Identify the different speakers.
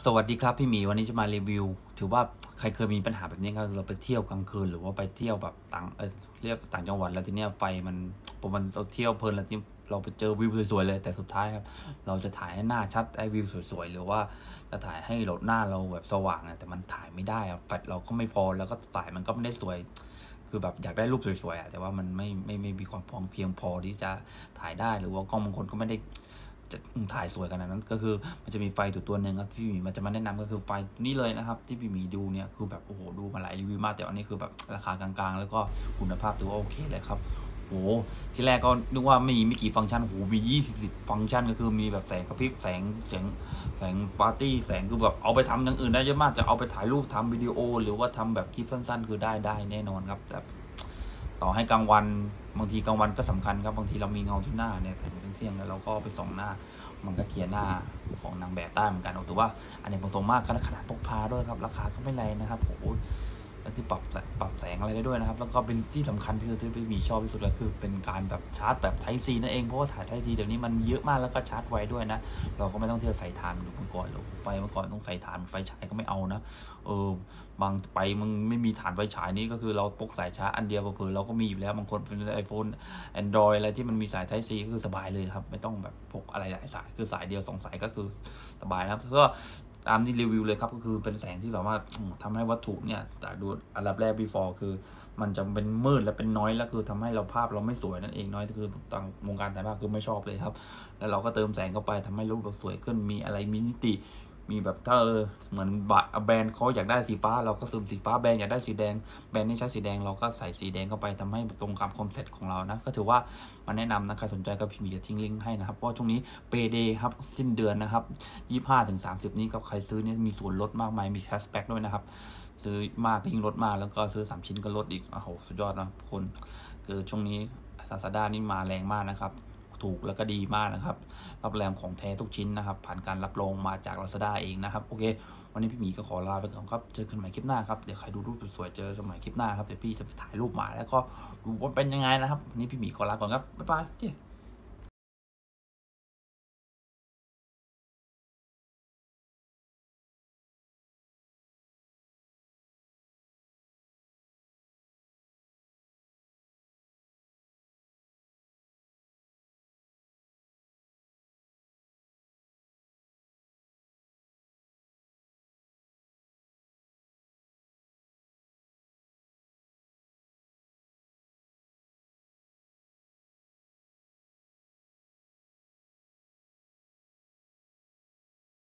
Speaker 1: สวัสดีครับพี่หมีวันนี้จะมารีวิวถือว่าใครเคยมีปัญหาแบบนี้ครับเราไปเที่ยวกลางคืนหรือว่าไปเที่ยวแบบต่างเรียกต่างจังหวัดแล้วทีเนี้ยไฟมันผมมันเราเที่ยวเพลินแล้วที่เราไปเจอวิวสวยๆเลยแต่สุดท้ายครับเราจะถ่ายให้หน้าชัดไอ้วิวสวยๆหรือว่าจะถ่ายให้หน้าเราแบบสว่างแต่มันถ่ายไม่ได้อะแฟลชเราก็ไม่พอแล้วก็ถ่ายมันก็ไม่ได้สวยคือแบบอยากได้รูปสวยๆแต่ว่ามันไม่มีความเพียงพอที่จะถ่ายได้หรือว่ากล้องบางคนก็ไม่ได้จะถ่ายสวยขนาดนั้นก็คือมันจะมีไฟตัวหนึ่งครับพี่หมีมันจะมาแนะนำก็คือไฟนี่เลยนะครับที่พี่หมีดูเนี่ยคือแบบโอ้โหดูมาหลายรีวิวมากแต่อันนี้คือแบบราคากลางๆแล้วก็คุณภาพถือว่าโอเคเลยครับโอ้ที่แรกก็นึกว่าไม่กี่ฟังก์ชันโอ้โหมี20ฟังก์ชันก็คือมีแบบแสงกระพริบแสงปาร์ตี้แสงคือแบบเอาไปทำอย่างอื่นได้เยอะมากจะเอาไปถ่ายรูปทำวิดีโอหรือว่าทำแบบคลิปสั้นๆคือได้แน่นอนครับแต่ต่อให้กลางวันบางทีกลางวันก็สำคัญครับบางทีเรามีเงาที่หน้าเนี่ยถึงเที่ยงแล้วเราก็ไปส่องหน้ามันก็เคลียร์หน้าของนางแบบได้เหมือนกันถือว่าอันนี้ผสมมากขนาดพกพาด้วยครับราคาก็ไม่แรงนะครับโอ้โหแล้วที่ปรับแสงอะไรได้ด้วยนะครับแล้วก็เป็นที่สำคัญที่พี่มีชอบที่สุดเลยคือเป็นการแบบชาร์จแบบ Type C นั่นเองเพราะว่าถ่าย Type C เดี๋ยวนี้มันเยอะมากแล้วก็ชาร์จไวด้วยนะเราก็ไม่ต้องเที่ยวใส่ถ่านหรือเมื่อก่อนหรือไฟเมื่อก่อนต้องใส่ถ่านไฟฉายก็ไม่เอานะบางไปมึงไม่มีฐานไฟฉายนี่ก็คือเราพกสายชาร์จอันเดียวเผื่อเราก็มีอยู่แล้วบางคนเป็น iPhone Android อะไรที่มันมีสาย Type C ก็คือสบายเลยครับไม่ต้องแบบพกอะไรหลายสายคือสายเดียว2 สายก็คือสบายนะครับก็ตามที่รีวิวเลยครับก็คือเป็นแสงที่แบบว่าทำให้วัตถุเนี่ยแต่ดูอันดับแรก before คือมันจะเป็นมืดและเป็นน้อยแล้วคือทำให้เราภาพเราไม่สวยนั่นเองน้อยคือต่างวงการถ่ายภาพคือไม่ชอบเลยครับแล้วเราก็เติมแสงเข้าไปทำให้รูปเราสวยขึ้นมีอะไรมีนิติมีแบบถ้าเหมือนแบรนด์เขาอยากได้สีฟ้าเราก็ซึมสีฟ้าแบรนด์อยากได้สีแดงแบรนด์นี่ใช้สีแดงเราก็ใส่สีแดงเข้าไปทำให้ตรงกับคอนเซ็ปต์ของเรานะก็ถือว่ามาแนะนำนะใครสนใจก็พิมพ์จะทิ้งลิงก์ให้นะครับเพราะช่วงนี้เปย์เดย์ครับสิ้นเดือนนะครับ25-30นี้ก็ใครซื้อเนี่ยมีส่วนลดมากมายมีแคชแบ็กด้วยนะครับซื้อมากยิ่งลดมากแล้วก็ซื้อ3 ชิ้นก็ลดอีกโอ้โหสุดยอดนะคนคือช่วงนี้Lazadaนี่มาแรงมากนะครับถูกแล้วก็ดีมากนะครับรับแรงของแท้ทุกชิ้นนะครับผ่านการรับรองมาจาก Lazada เองนะครับโอเควันนี้พี่หมีก็ขอลาไปก่อนครับเจอกันใหม่คลิปหน้าครับเดี๋ยวใครดูรูปสวยๆเจอกันใหม่คลิปหน้าครับเดี๋ยวพี่จะไปถ่ายรูปมาแล้วก็ดูว่าเป็นยังไงนะครับวันนี้พี่หมีขอลาก่อนครับบ๊ายบาย